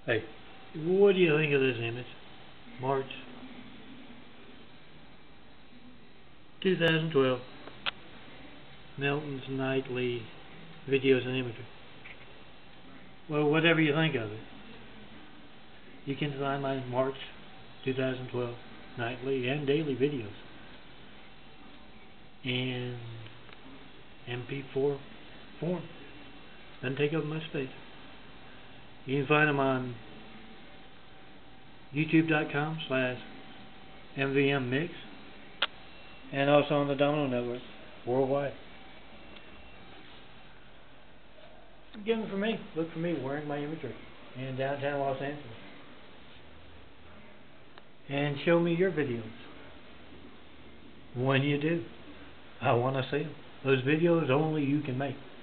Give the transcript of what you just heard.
Hey, what do you think of this image? March 2012, Milton's Nightly Videos and Imagery. Well, whatever you think of it, you can find my March 2012 nightly and daily videos in MP4 form. Doesn't take up much space. You can find them on youtube.com/MVMMix and also on the Domino Network worldwide. Again, for me, look for me wearing my imagery in downtown Los Angeles. And show me your videos. When you do, I want to see them. Those videos only you can make.